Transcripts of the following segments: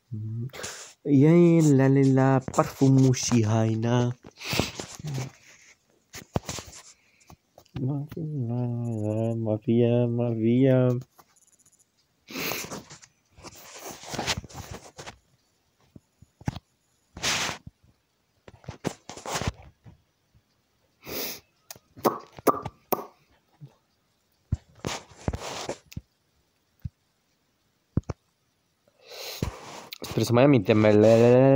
Yay la la la parfumul și haina. Mafia. Sper să mai am minte mele.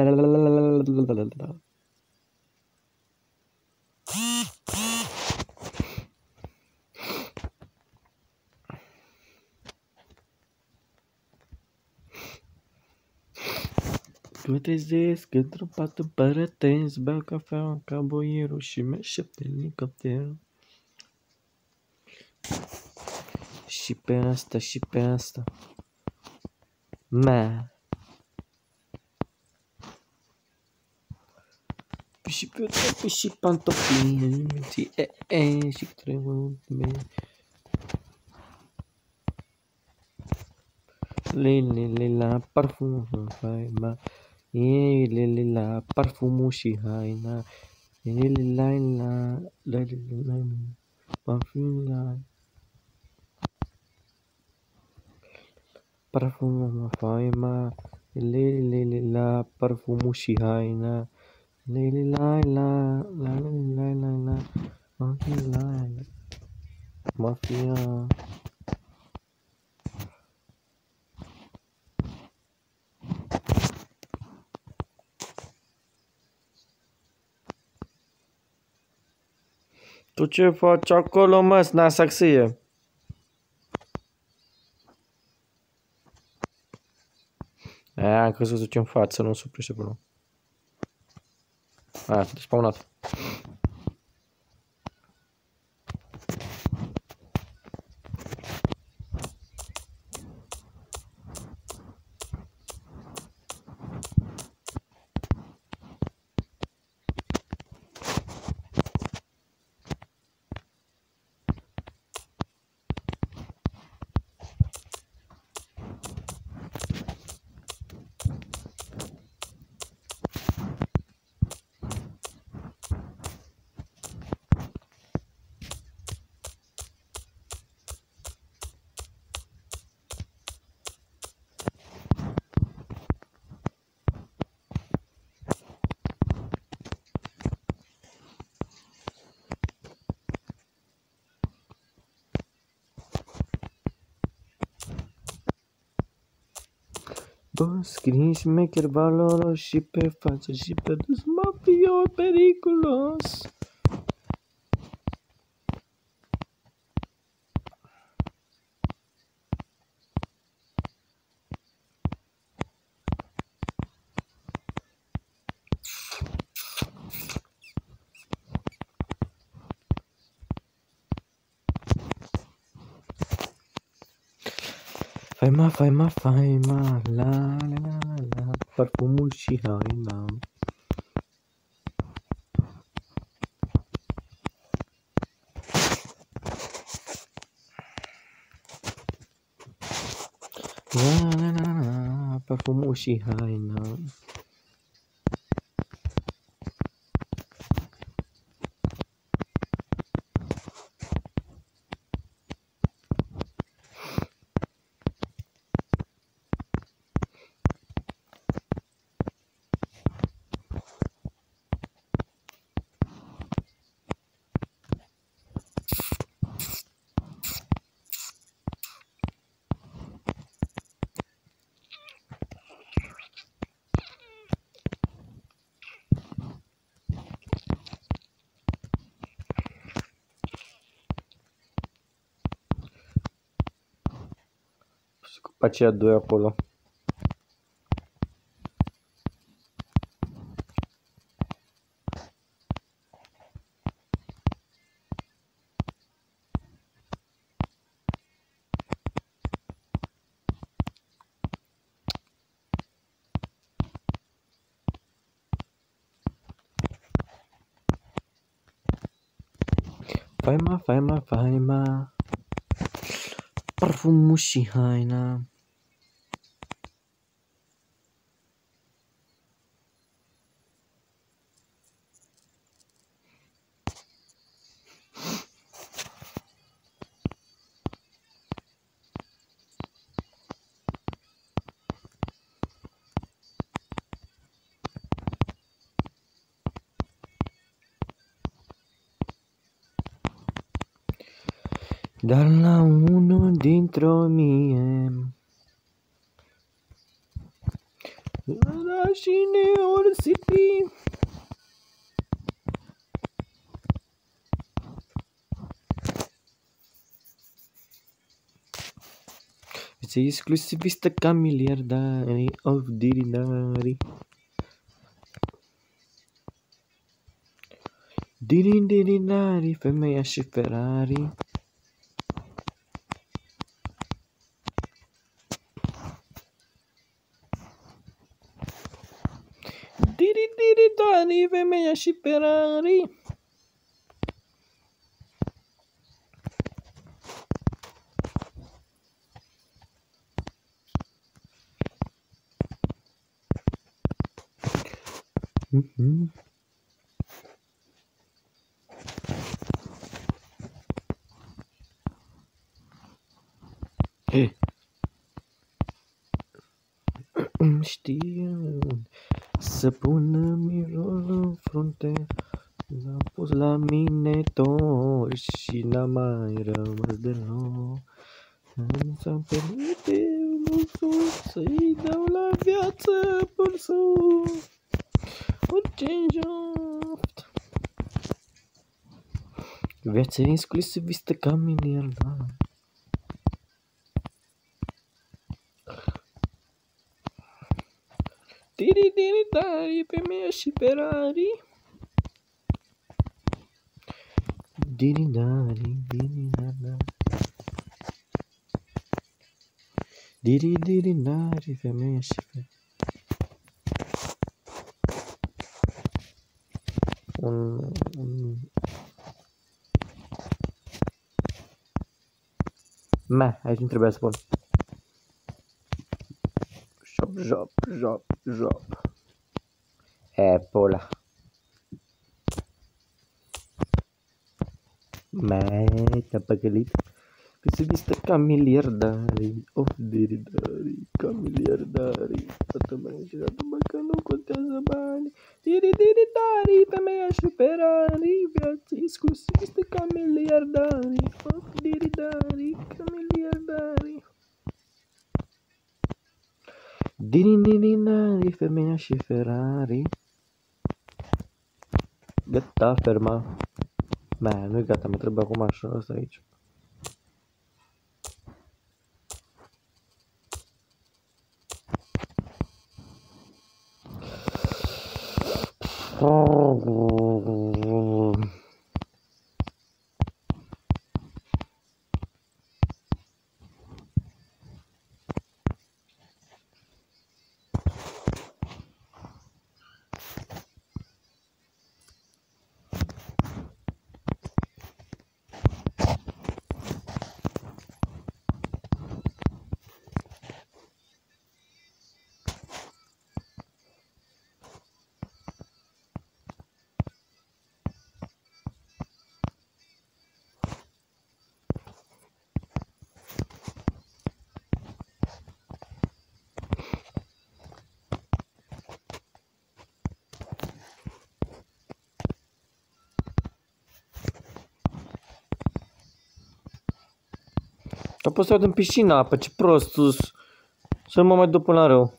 Mă trezesc într-o pat împărătesc, beau cafea ca boierul și mi-aștept elicopterul. Și pe asta. Ma. Și pe toate și pantofii. Și trebuie. Le la parfumul haina. Le la parfumul și haina. Le la parfumul. Parfumul haina. Le la parfumul și haina. La mafia. Tu ce faci acolo, mă, snasaxie? Am crezut să duci în față, nu suprește acolo. S-a despawnat. Bă, scrii șmecher valoros și pe față și pe dus, mafio periculos. Faima, la, parfumul și haina. La, parfumul și haina. Cu aceia doi acolo. Faima. Parfumul și haina. Dar la unul dintr-o mie oraș City. Viața exclusivistă ca miliardarii of diridari. Diridari, femeia și Ferrari. Diridari, femeia și Ferrari. Știu să pună mirul în frunte. L-am pus la mine tot și n-am mai rămas deloc. Am să-mi permite să-i dau la viață pulsul. Orice joft. Viața exclusivistă ca miliardar. Diridari, femeia și Ferrari. Diridari, diridari, femeia și Ferrari. Aici nu trebuia să spun. Job. Apple. Te-a păcălit. Exclusivistă ca miliardarii of diridari, ca miliardarii. Toată banii și toată că nu contează bani. Diridari, femeia și Ferrari. Viața exclusivistă ca miliardarii of diridari, ca miliardarii. Diridari, femeia și Ferrari. Gata, ferma. Nu-i gata, mă trebuie acum așa ăsta aici. Am pus în piscina apă, ce prost, să mă mai duc până la rău.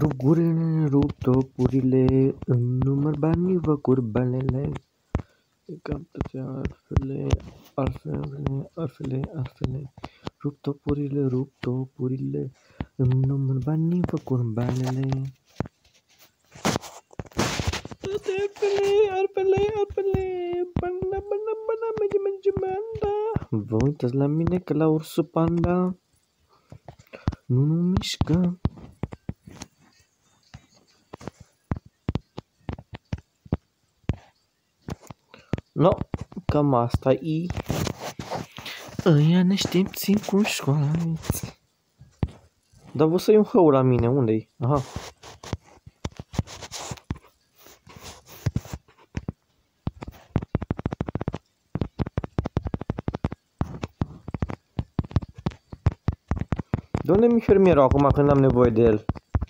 Rugurile, rup topurile, în număr banii vă curbanele. Cam toate arfele. Rup topurile, în număr banii vă curbanele. Toate arfele, banda, merge, banda. Vă uitați la mine că la ursul panda nu mișcă. No, cam asta e. Ăia neștepții cu școala vieții. Dar vă să iei un hău la mine, unde-i? Aha. De unde mi fermierul acum când am nevoie de el?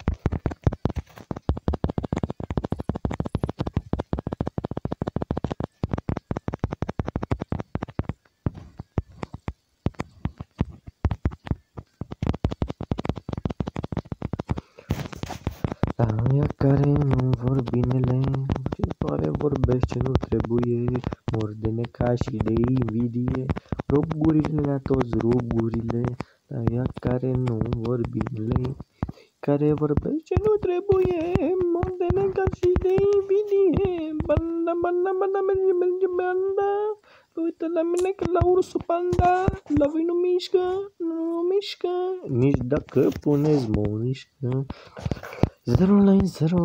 Aia care nu vor binele, ce doare vorbesc ce nu trebuie, mor de neca și de invidie, rup gurile la toți rugurile, aia care nu vor binele, care vorbesc ce nu trebuie, mor de neca și de invidie, banda, merge, banda, uite la mine că la ursul panda, la voi nu mișcă, nici dacă puneți morișcă. Zerole.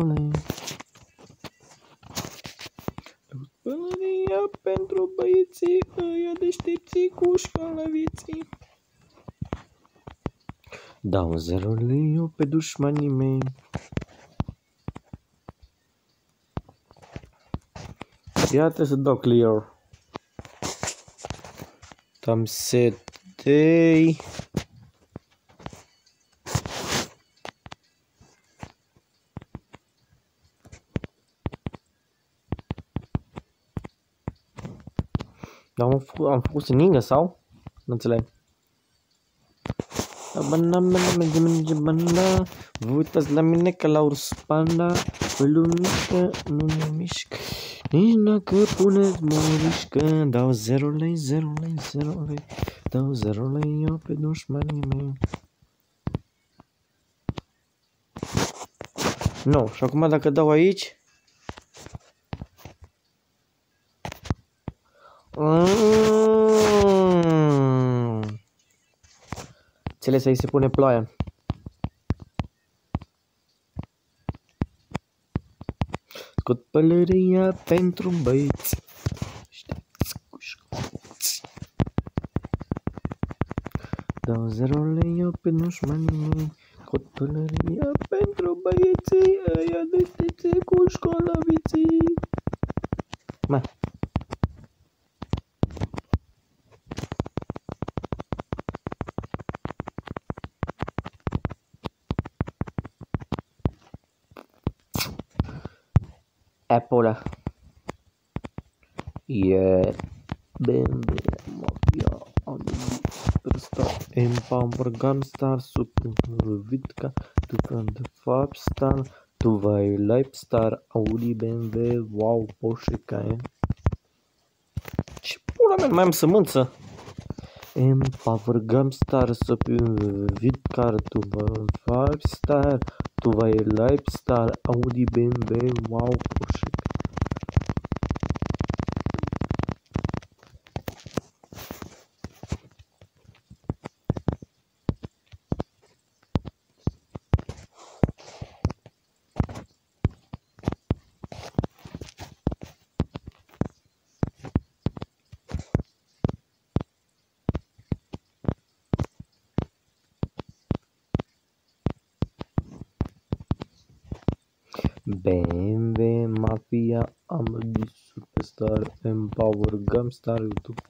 Pălăria pentru băieții ăia deștepții cu școala vieții. Dau zerole eu pe dușmanii mei. Ia trebuie să dau clear. Tam setei. Am făcut să ningă sau? Nu înțeleg. Merge, banda. Vă uitați la mine ca la urs panda. Păi lumișcă, nu mișcă. Nici dacă puneți morișcă. Dau zerole. Dau zerole eu pe dușmanii mei. Nu, și acum dacă dau aici. Înțeles, aici se pune ploaia. Scot pălăria pentru băieți. Dau zerole eu pe dușmanii mei. Scot pălăria pentru băieții ăia deștepții cu școala vieții. Ma. Apple. Yeah. BMW mafia. Star, Empower Gunstar, Super Vitka, tu front Fab Star, tu vai Lifestar, Audi, BMW, wow, Porsche Cayenne. Ce pula mea, mai am sămânță? Empower Gunstar, Super Vitka, tu vai Fab Star, tu vai Lifestar, Audi, BMW, wow, Porsche. BMW Mafia, Audi Superstar, Empower Gunstar, YouTube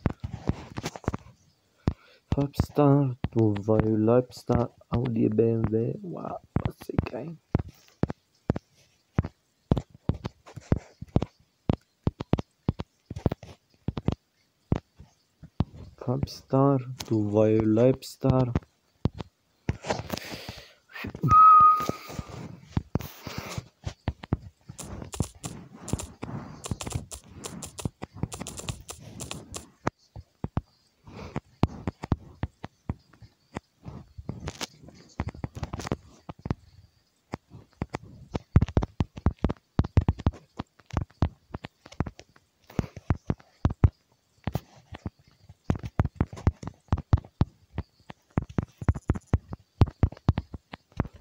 Fabstar, tu vai Lifestar, Audi, BMW, wow, să-i cai. Fabstar, tu vai Lifestar.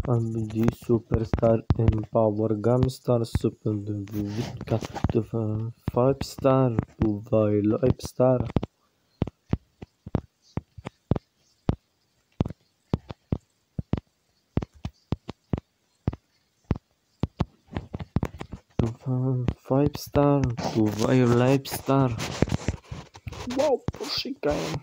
I'm the superstar in power Gamstar super Vika to 5 star to Violet star. To 5 star to Violet star. Wow, poszykałem.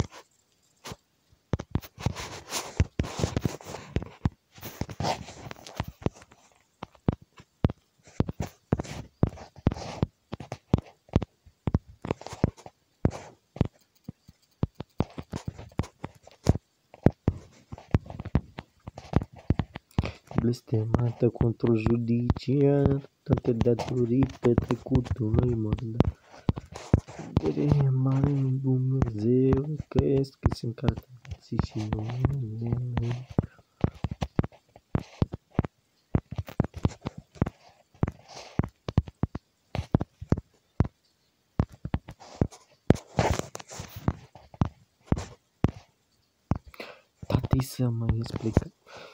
Blestemată control judiciar, toate datorită trecutului mărdat. Putere mare în Dumnezeu, că este că sunt cartații și numele. Tati să mai explică.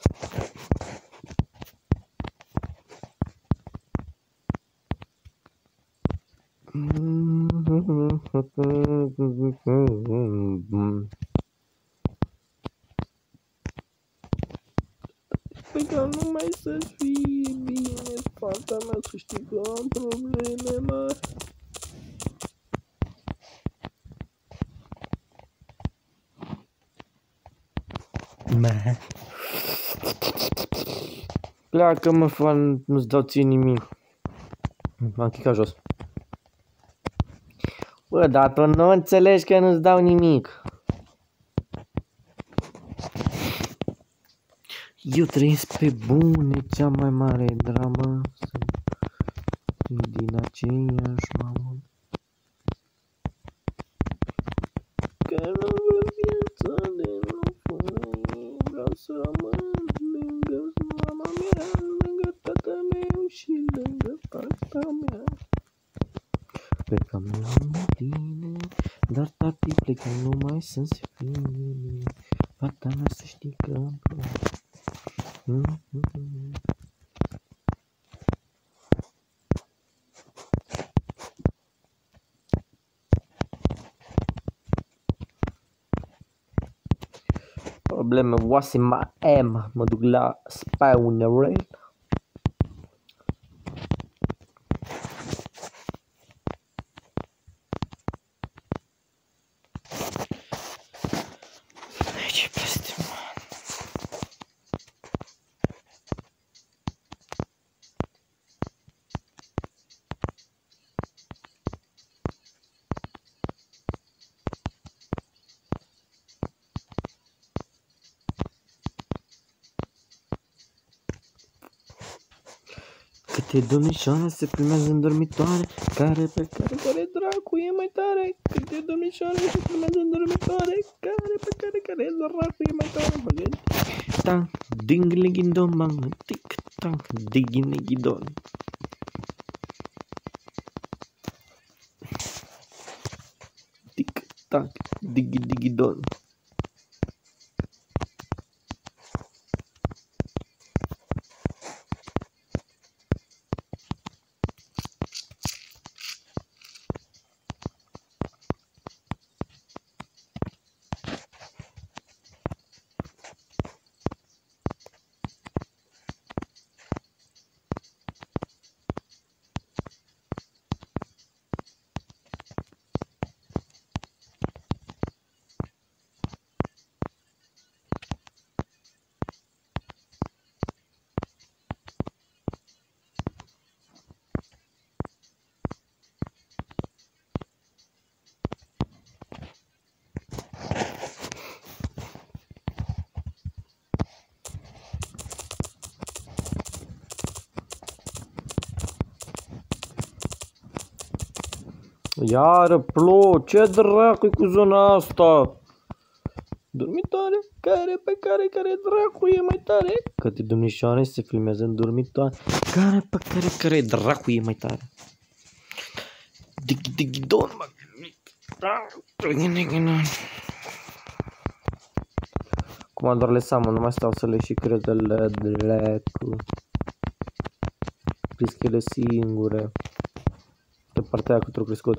Păi că numai să fie bine, fata mea, să știi că am probleme mari. Pleacă mă, fan, nu-ți dau ție nimic. M-am chicat jos. Bă, dar tu nu înțelegi că nu-ți dau nimic. Eu trăiesc pe bune, cea mai mare dramă. Sunt din aceeași mamă. Că nu văd viața de nu fără ei. Vreau să rămân lângă mama mea, lângă tata meu și lângă tata mea. Plecam lângă tine, dar tati plecăm numai să-ți fie bine. Fata mea să știi că am probleme. Probleme oase mai am, mă duc la spawner. Ce peste mă. Câte domnișoare se primează în dormitoare, care dracu e mai tare. Câte domnișoare se primează în dormitoare, care dracu e mai tare. Mă gând. Tang, ding-ligidon, bang, tic-tac, ding-ligidon. Tic-tac, ding-ligidon. Iară plouă, ce dracu cu zona asta? Dormitoare, care dracu e mai tare? Câte domnișoare se filmează în dormitoare, care dracu e mai tare? Digi-digi-don, mă. Acum doar le seamă, nu mai stau să le și cresc de lecu. Cresc ele singure. De partea aia cât au crescut.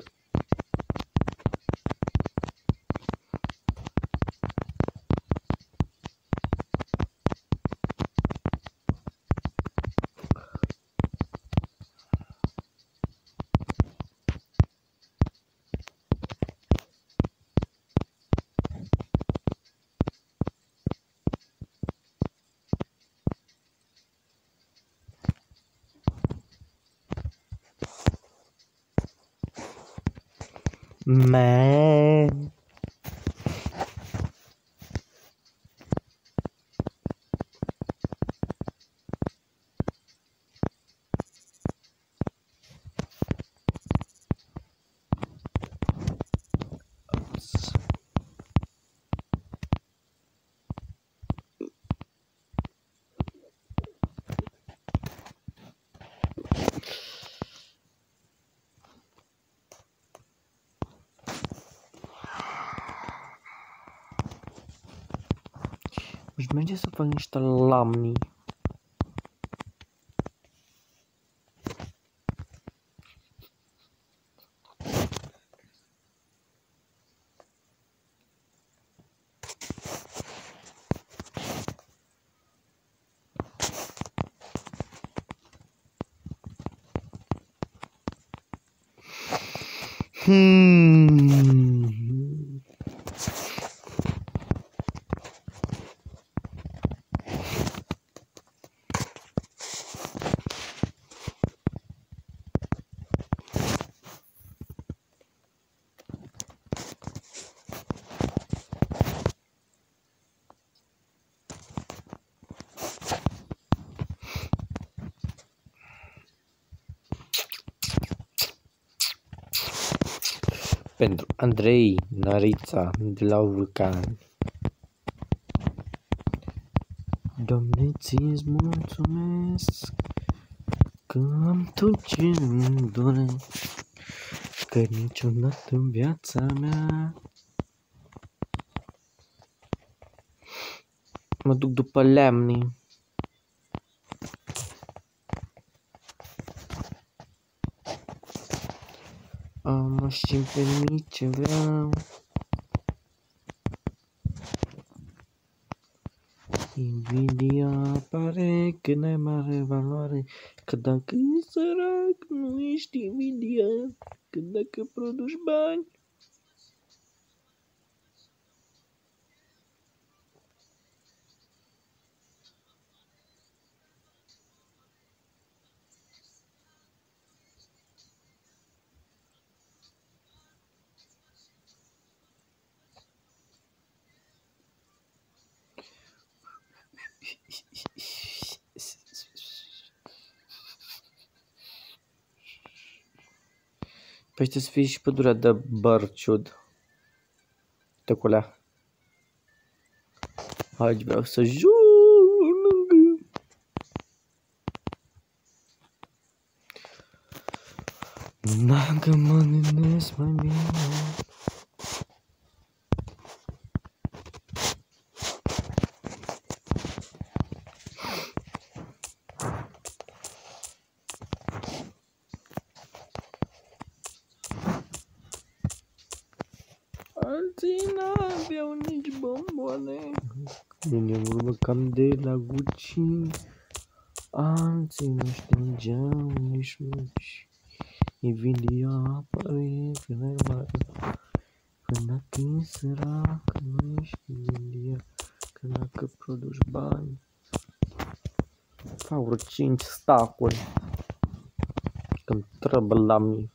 Man. Își merge să fac niște lamni. Pentru Andrei Narița de la Vulcan. Doamne, ți-ți mulțumesc că am tot ce îmi doresc, că niciodată în viața mea mă duc după lemni. Am mașini pe mici ce vreau. Invidia pare că n-ai mare valoare, că dacă ești sărac nu ești invidiat, că dacă produci bani păi să fie și pădurea de bărciud. Tăculea. Aici vreau să joc lângă. Dacă mă gândesc mai bine. Alții n-aveau nici bomboane. Mine urmă cam de la Gucci. Alții nu ștergeau nici muci. Invidia apare că n-ai mare. Că dacă e sărac nu ești invidia. Că dacă produci bani. Fac vreo 5 stacuri. Că-mi trebuie la mine.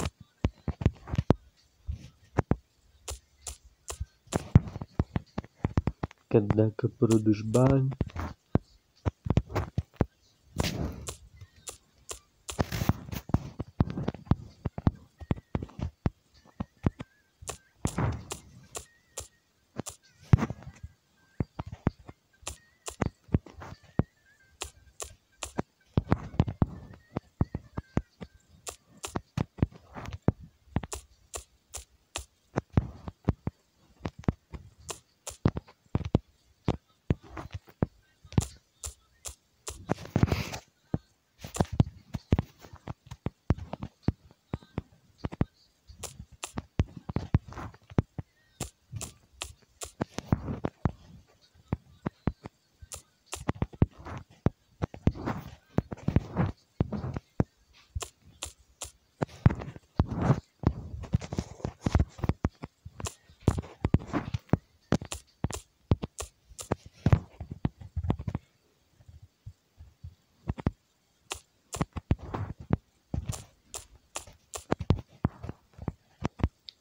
Că dacă produci bani.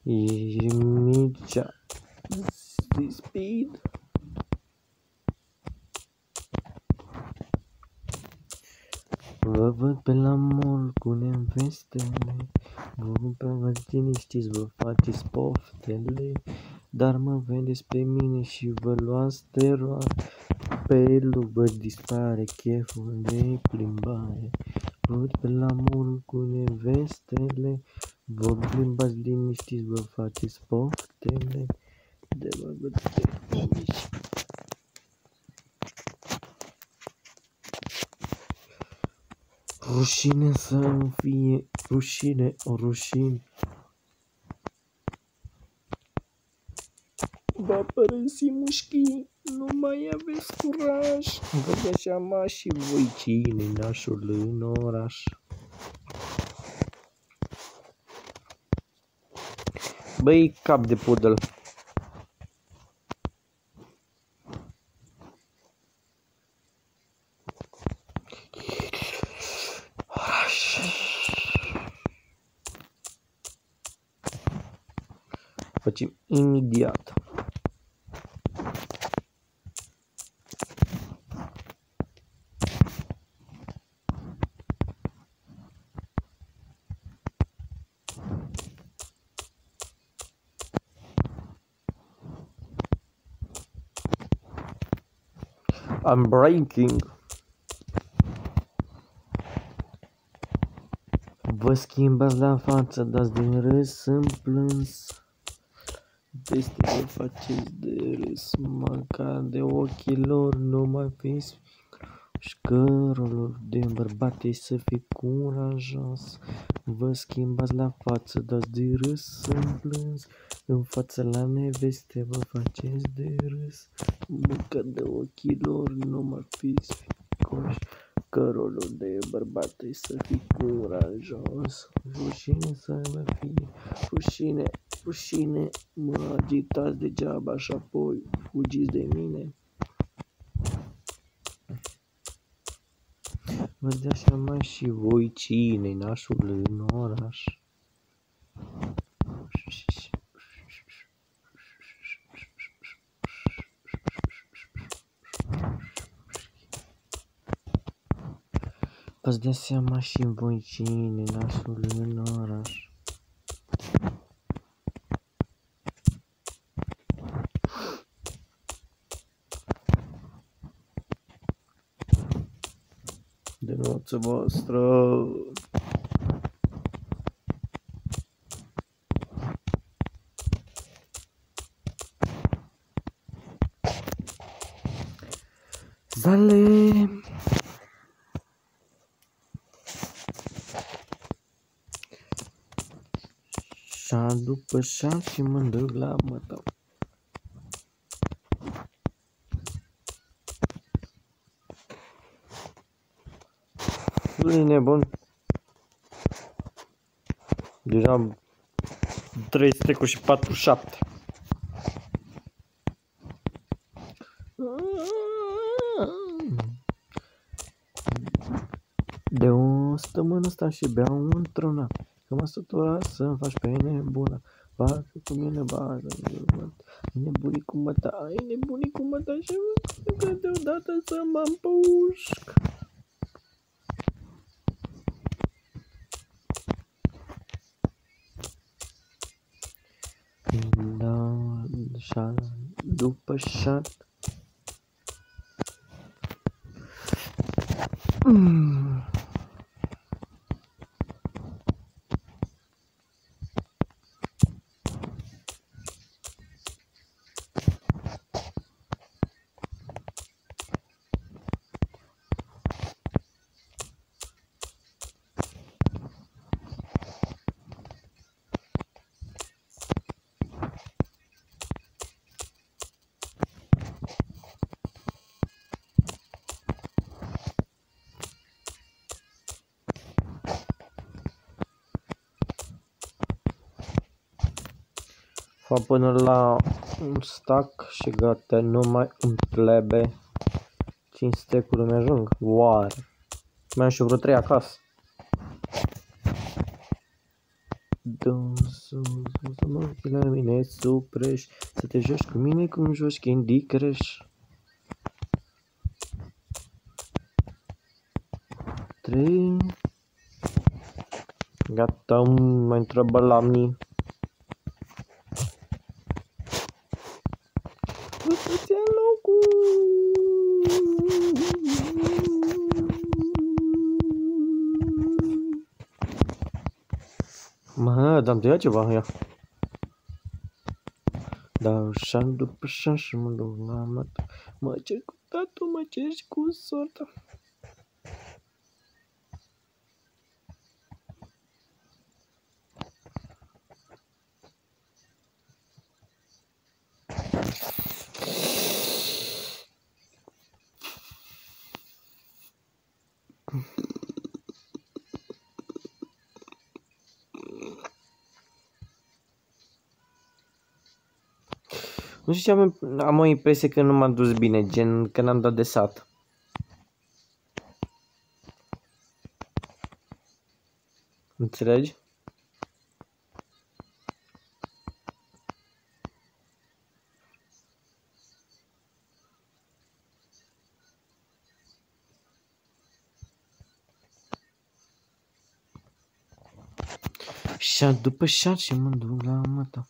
E micea speed. Vă văd pe la mall cu nevestele, vă liniștiți, vă faceți poftele, dar mă vedeți pe mine și vă luați teroare, pe loc vă dispare cheful de plimbare. Vă văd pe la mall cu nevestele, vă plimbați liniștiți, vă faceți poftele, de vă văd pe mine și... Rușine să fie, rușine, o rușine. Va părăsi mușchii, nu mai aveți curaj. Vă dați seama și voi cine nașul în oraș. Băi, cap de pudel. Facem imediat. I'm breaking. Vă schimbați la față, dați din râs în plâns. Peste vă faceți de râs, măcar de ochii lor nu mai fiți. Și că rolul de bărbat e să fii curajos. Vă schimbați la față, dați de râs în plâns. În fața la neveste vă faceți de râs, măcar de ochii lor nu mai fiți ficoși. Că rolul de bărbat e să fii curajos. Rușine să vă fie, rușine, rușine, mă agitați degeaba și apoi fugiți de mine. Vă dați seama și voi cine nașul în oraș. Vă dați seama și voi cine nașul în oraș. De noță voastră. Zale. Șa după șa și mă duc la mătău. Nu-i nebun. Deja am 347. De o săptămână stau și beau într-una, că m-a săturat să-mi faci pe nebună. Bagă cu mine, bagă, ai nebunii cu măta, ai nebunii cu măta și că deodată să mă împușc. Da, șa, după șat. Fac până la un stack și gata, nu mai îmi trebuie. 5 stack-uri îmi ajung? Oare? Mai am și vreo 3 acasă. Să mă uiți la mine supreș, să te joci cu mine cum joci Candy Crush. 3. Gata, mai întreabă la mine. Uite-ți în locul. Mă, dar-mi tăia ceva, ia. Dau șan după șan și mă duc la mătă. Mă cer cu tatu, mă cer și cu sorta. Nu știu ce am o impresie că nu m-am dus bine, gen că n-am dat de sat. Înțelegi? Șat după șat și mă duc la măta.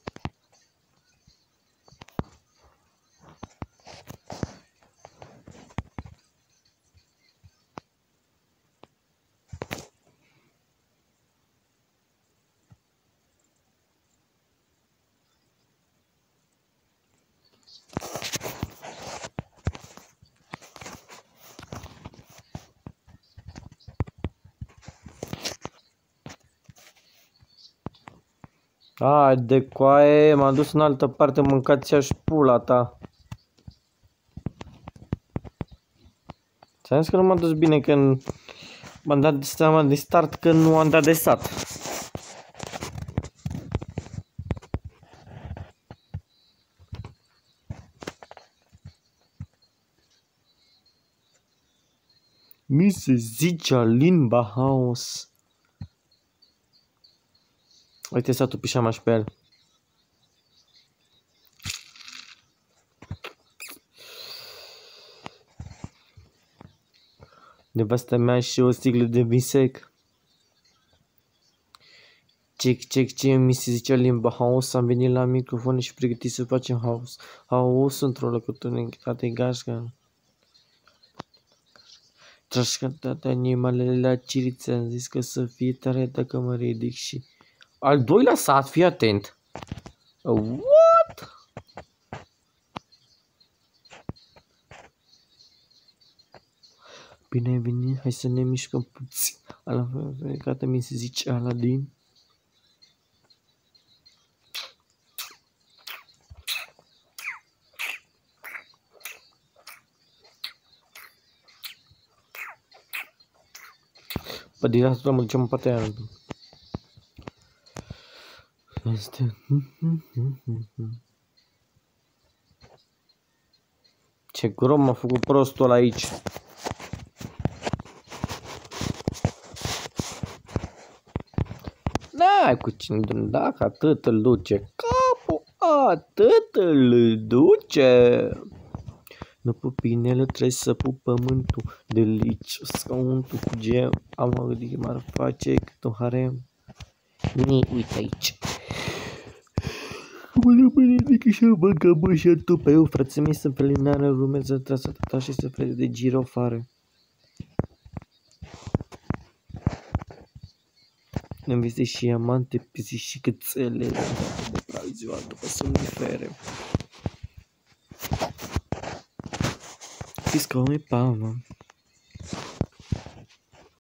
Ai de coaie, m-am dus în altă parte, mâncați-aș pula ta. Ți-am zis că nu m-am dus bine când m-am dat seama de start că nu am dat de sat. Mi se zicea limba haos. Uite satul pișama și pe el. Nevastă mea și o sticlă de vin sec. Check, mi se zicea limba haos. Am venit la microfon și pregătit să facem haos. Haos într-o lăcătură închitate gașcă. Trașcătate animalele la ciriță. Am zis că să fie tare dacă mă ridic și... Al doilea sat, fii atent. What? Bine ai venit, hai să ne mișcăm puțin. Ala, gata, mi se zice Aladin. Păi din asta mă ducem în partea aia. Este... Ce grom m-a făcut prostul aici. N-ai cu cine, dacă atât îl duce capul, atât îl duce. Nu pup pinele, trebuie să pup pământul. De lici, scauntul cu gem. Am gândit că m-ar face cât un harem. Uite aici. Zic și băgă bășătul pe eu, frații mei, să preliminară urmează trasa ta și să frede de girofare. Îmi vise și amante, pisi și cățele de pral ziua după somnifere. Fiți ca o pavă.